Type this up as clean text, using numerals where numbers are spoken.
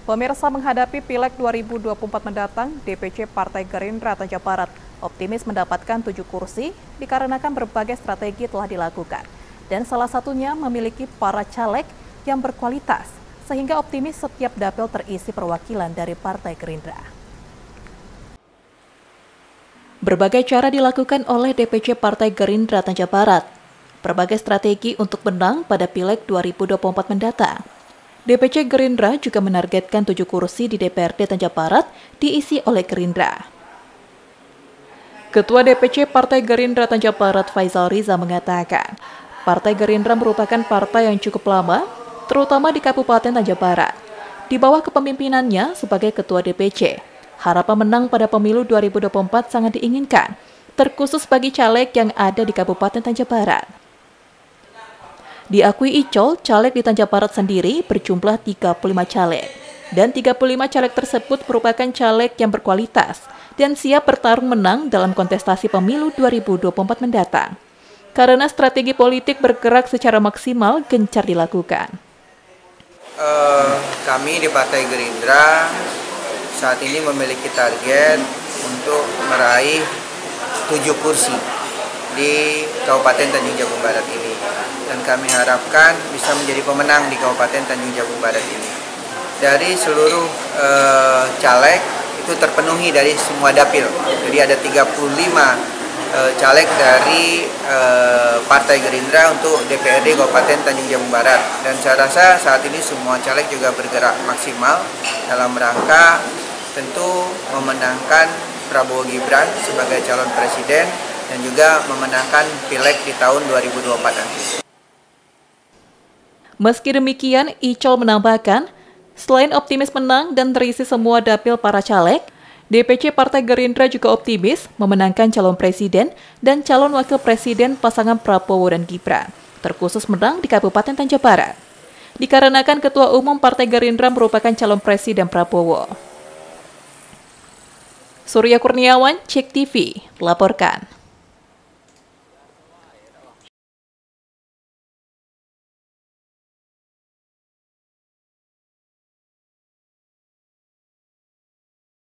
Pemirsa, menghadapi Pileg 2024 mendatang, DPC Partai Gerindra Tanjab Barat optimis mendapatkan 7 kursi dikarenakan berbagai strategi telah dilakukan. Dan salah satunya memiliki para caleg yang berkualitas, sehingga optimis setiap dapil terisi perwakilan dari Partai Gerindra. Berbagai cara dilakukan oleh DPC Partai Gerindra Tanjab Barat. Berbagai strategi untuk menang pada Pileg 2024 mendatang. DPC Gerindra juga menargetkan 7 kursi di DPRD Tanjab Barat diisi oleh Gerindra. Ketua DPC Partai Gerindra Tanjab Barat Faisal Riza mengatakan, Partai Gerindra merupakan partai yang cukup lama, terutama di Kabupaten Tanjab Barat. Di bawah kepemimpinannya sebagai Ketua DPC, harapan menang pada pemilu 2024 sangat diinginkan, terkhusus bagi caleg yang ada di Kabupaten Tanjab Barat. Diakui Icol, caleg di Tanjab Barat sendiri berjumlah 35 caleg. Dan 35 caleg tersebut merupakan caleg yang berkualitas dan siap bertarung menang dalam kontestasi pemilu 2024 mendatang. Karena strategi politik bergerak secara maksimal gencar dilakukan. Kami di Partai Gerindra saat ini memiliki target untuk meraih 7 kursi di Kabupaten Tanjung Jabung Barat ini. Dan kami harapkan bisa menjadi pemenang di Kabupaten Tanjung Jabung Barat ini. Dari seluruh caleg itu terpenuhi dari semua dapil. Jadi ada 35 caleg dari Partai Gerindra untuk DPRD Kabupaten Tanjung Jabung Barat. Dan saya rasa saat ini semua caleg juga bergerak maksimal dalam rangka tentu memenangkan Prabowo Gibran sebagai calon presiden dan juga memenangkan Pileg di tahun 2024 nanti. Meski demikian, Icol menambahkan, selain optimis menang dan terisi semua dapil para caleg, DPC Partai Gerindra juga optimis memenangkan calon presiden dan calon wakil presiden pasangan Prabowo dan Gibran, terkhusus menang di Kabupaten Tanjab Barat. Dikarenakan Ketua Umum Partai Gerindra merupakan calon presiden Prabowo. Surya Kurniawan, Cek TV, melaporkan.